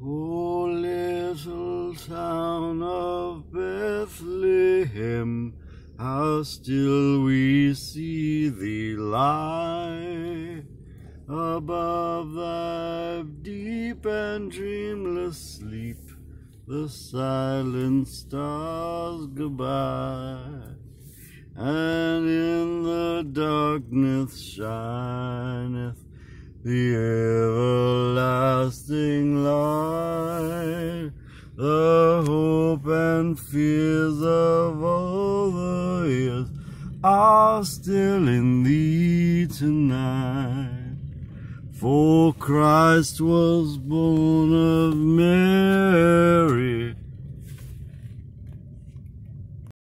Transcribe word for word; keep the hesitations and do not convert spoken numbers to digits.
O little town of Bethlehem, how still we see thee lie above thy deep and dreamless sleep. The silent stars go by, and in the darkness shineth the everlasting light. The hope and fears of all the years are still in thee tonight. For Christ was born of Mary,